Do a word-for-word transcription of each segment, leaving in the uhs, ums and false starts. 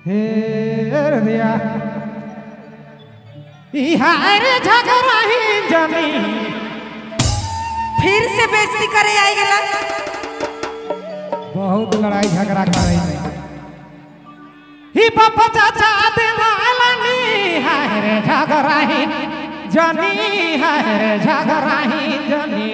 हे रदिया इहार झगड़ा ही जमी फिर से बेइज्जती करे आई गेला। बहुत लड़ाई झगड़ा करे ही पापा चाचा देवालानी हाय रे झगड़ा ही जनी हाय रे झगड़ा ही जनी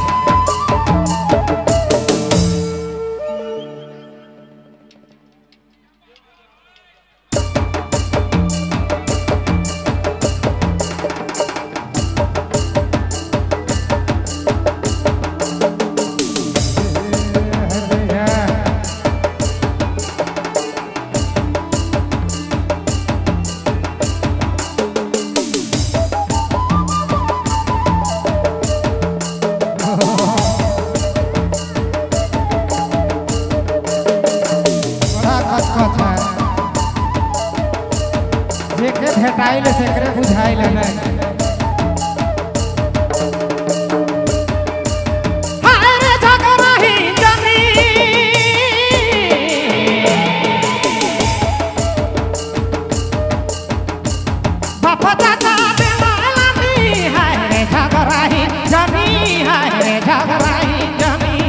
भेटाइल से करे बुझाइल नहीं हाय रे झगड़ा ही जमी बापा चाचा देवालानी हाय रे झगड़ा ही जमी हाय रे झगड़ा ही जमी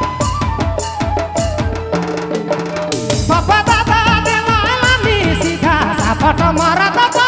बापा दादा देवालानी सीधा सापट मारा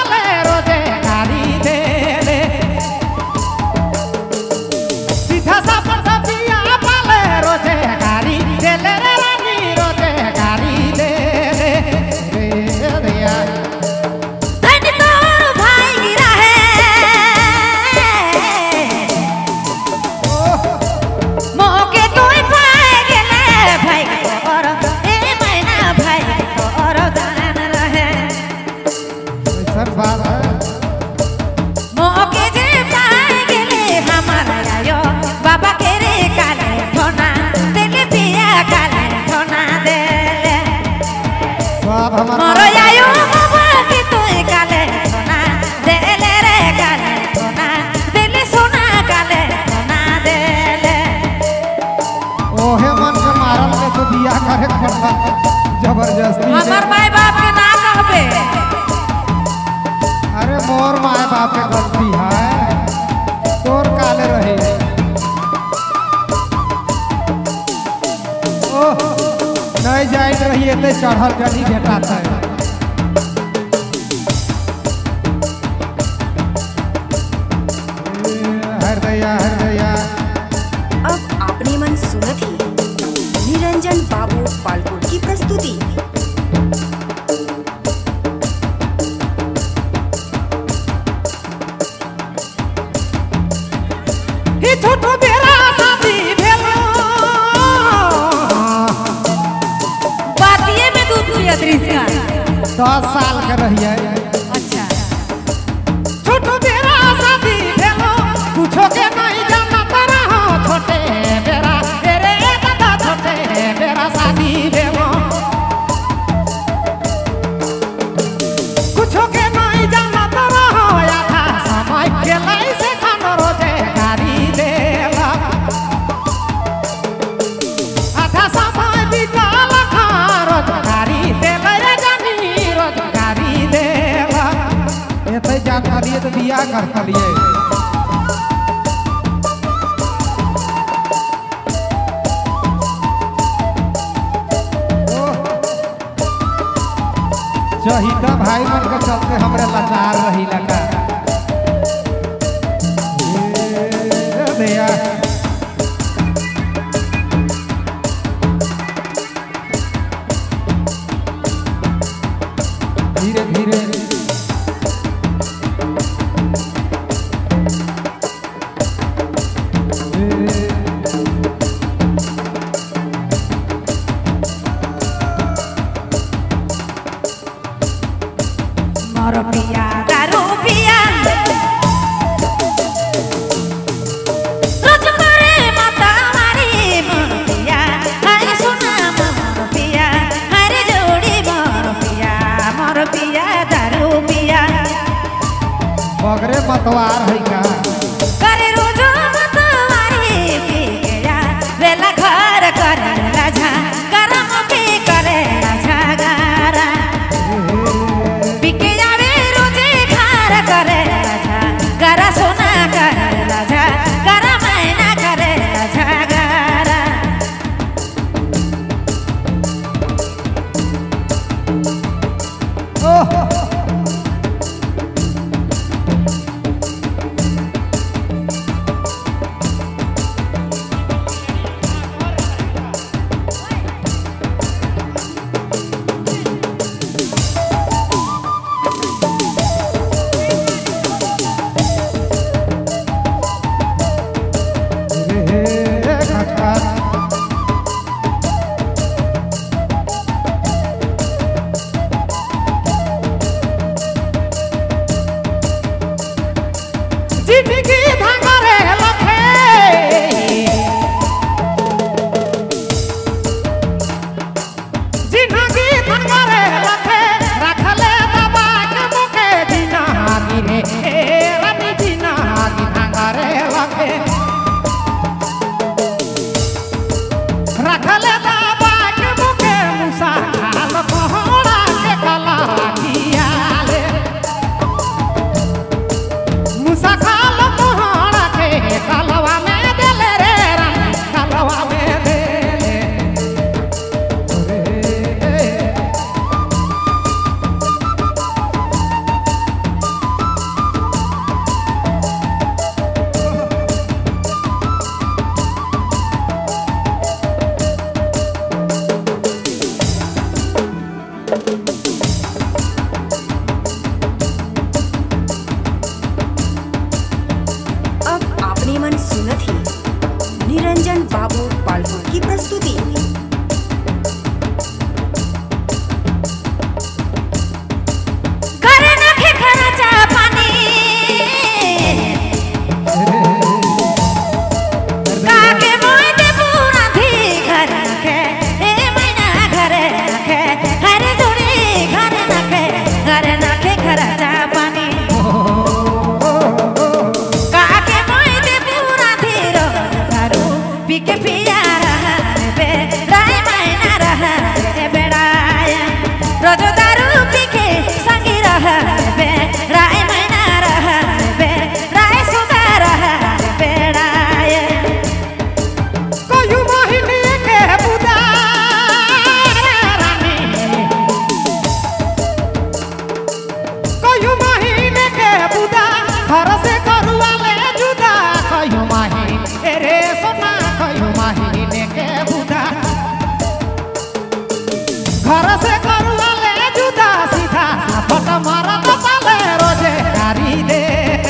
जबरदस्ती हमार माय बाप के ना कहबे। अरे मोर माय बाप के गलती है तोर काले रही ओह नहीं जाइत रही ते चढ़ल जनी भेटाता है हृदया हृदया। अब आपने मन सुनत ही निरंजन बाबू पालकोट की प्रस्तुति। ही छोटो बेरा शादी भेलो बातिये में दूध पिया त्रिस्का दस साल के रहिए अच्छा छोटो बेरा शादी भेलो कुछो के नहीं जाना तारा हो छोटे बेरा तेरे दादा छोटे बेरा शादी भेलो कुछो के नहीं जाना तारा हो आधा समय के लाई से खानो रोजे गाड़ी देला आधा समय बिताल खा रोज गाड़ी देला रे जानी रोज गाड़ी देला एते जान लिए तो बियाह कर लिए चहिता भाई मन के चलते हमरे लाचार रही लगा भैया धीरे धीरे मोर पिया दारू पिया रोज करे माता मारी मोर पिया हाय सुना मोर पिया हरे जोड़ी मोर पिया मोर पिया दारू पिया बगरे मतवार है का करे रोज मतवारी पी गया वेला घर करे राजा गरम पी करे राजा गारा की प्रस्तुति। घर नखे खर्चा पानी काके मोय दे पूरा धी घर नखे ए मैना घर नखे हर जोड़ी घर नखे घर नखे खर्चा पानी काके मोय दे पूरा धी रो दारू पी के पिया रहा बे राय मैना रहा बेड़ाया रोज दारू पी के संगी रहा बे राय मैना रहा बे राय सुधा रहा बेड़ाया कयू महीने के बुदा रानी कयू महीने के बुदा घर से करुआ ले जुदा कयू महीने रे सोना कयू महीने के बुदा घर से करुआ ले जुदा सीधा सापट मारा तो पाले रोजे गारी दे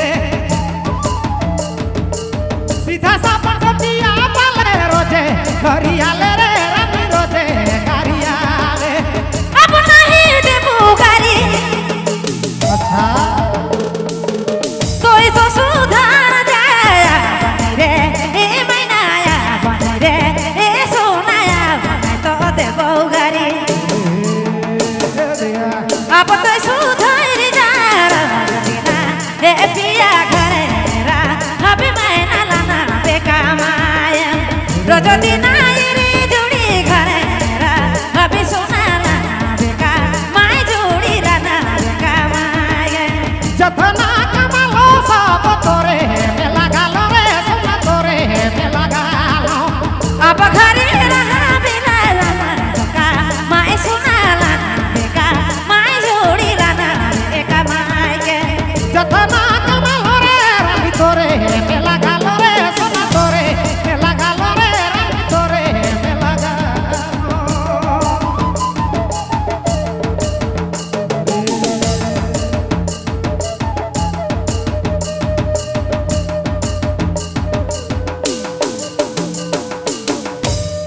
सीधा सापट पिया पाले रोजे गरिया ले रे रानी रोजे गरिया ले अब नहीं देबू गारी अच्छा कोई तो सुधार जाया बने रे ए मैनाया बने रे ए सोनाया बने तो देबू गारी अब तो सुधार जा रहा ए पिया घरे रा अब मैना लाना बेकामाया रोज दिन